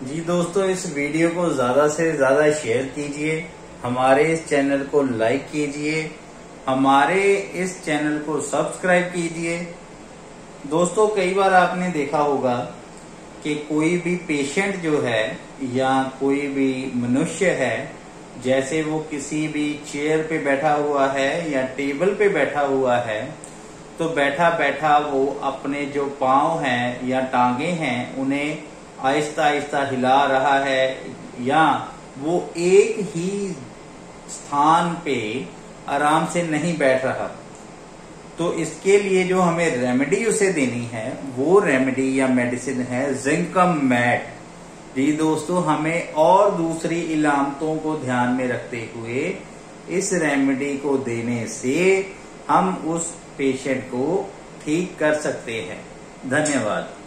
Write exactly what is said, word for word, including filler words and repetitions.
जी दोस्तों, इस वीडियो को ज्यादा से ज्यादा शेयर कीजिए, हमारे इस चैनल को लाइक कीजिए, हमारे इस चैनल को सब्सक्राइब कीजिए। दोस्तों, कई बार आपने देखा होगा कि कोई भी पेशेंट जो है या कोई भी मनुष्य है, जैसे वो किसी भी चेयर पे बैठा हुआ है या टेबल पे बैठा हुआ है, तो बैठा बैठा वो अपने जो पांव हैं या टांगे हैं उन्हें आहिस्ता आहिस्ता हिला रहा है, या वो एक ही स्थान पे आराम से नहीं बैठ रहा। तो इसके लिए जो हमें रेमेडी उसे देनी है वो रेमेडी या मेडिसिन है जिंकम मैट। जी दोस्तों, हमें और दूसरी इलामतों को ध्यान में रखते हुए इस रेमेडी को देने से हम उस पेशेंट को ठीक कर सकते हैं। धन्यवाद।